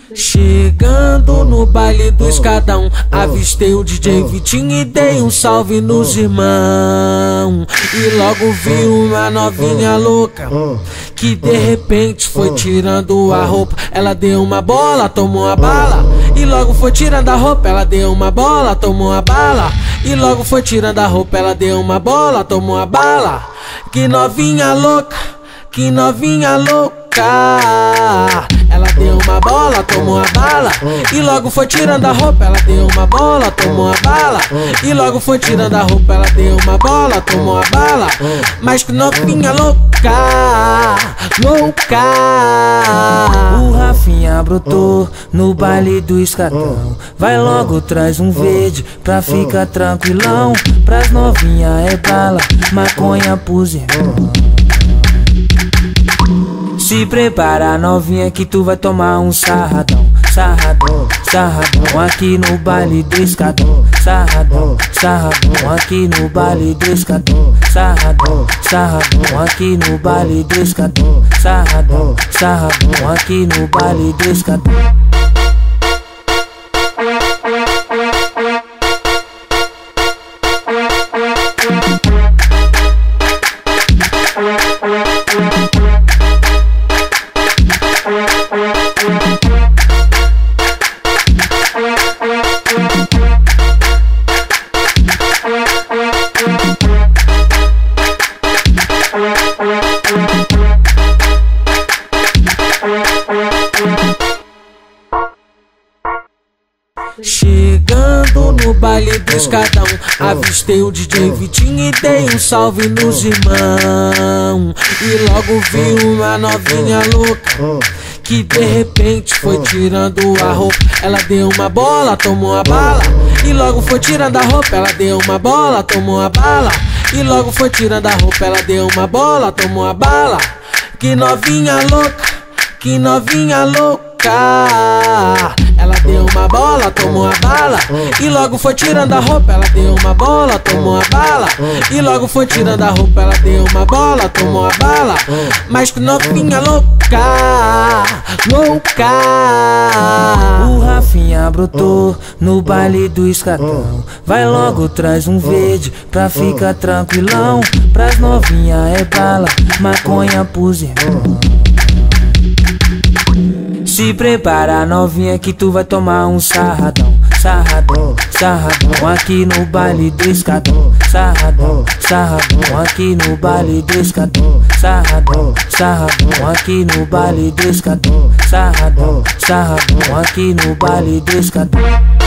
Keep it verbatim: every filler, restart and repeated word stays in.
Chegando no baile do Escadão, avistei o D J Vitinho e dei um salve nos irmãos. E logo vi uma novinha louca que de repente foi tirando a roupa. Ela deu uma bola, tomou uma bala. E logo foi tirando a roupa, ela deu uma bola, tomou uma bala. E logo foi tirando a roupa, ela deu uma bola, tomou uma bala. Que novinha louca, que novinha louca. Ela deu uma bola, tomou uma bala. E logo foi tirando a roupa, ela deu uma bola, tomou uma bala. E logo foi tirando a roupa, ela deu uma bola, tomou uma bala. Mas que novinha louca, louca. O Rafinha brotou no baile do Escadão. Vai logo, traz um verde pra ficar tranquilão. Pras novinha é bala, maconha pros irmãos. Se prepara, novinha, que tu vai tomar um sarradão. Sarradão, sarradão, aqui no baile do Escadão. Sarradão, sarradão, aqui no baile do Escadão. Sarradão, sarradão, aqui no baile do Escadão. Sarradão, sarradão, aqui no baile do Escadão. Chegando no baile do Escadão, avistei o D J Vitinho e dei um salve nos irmãos. E logo vi uma novinha louca que de repente foi tirando a roupa. Ela deu uma bola, tomou uma bala. E logo foi tirando a roupa, ela deu uma bola, tomou uma bala. E logo foi tirando a roupa, ela deu uma bola, tomou uma bala. Que novinha louca, que novinha louca. Ela deu uma bola, tomou uma bala. E logo foi tirando a roupa, ela deu uma bola, tomou uma bala. E logo foi tirando a roupa, ela deu uma bola, tomou uma bala. Mas que novinha louca, louca. O Rafinha brotou no baile do Escadão. Vai logo, traz um verde pra ficar tranquilão. Pras novinha é bala, maconha pros irmãos. Se prepara, novinha, que tu vai tomar um sarradão. Sarradão, sarradão, aqui no baile do Escadão. Sarradão, sarradão, aqui no baile do Escadão. Sarradão, sarradão, aqui no baile do Escadão. Sarradão, sarradão, aqui no baile do Escadão.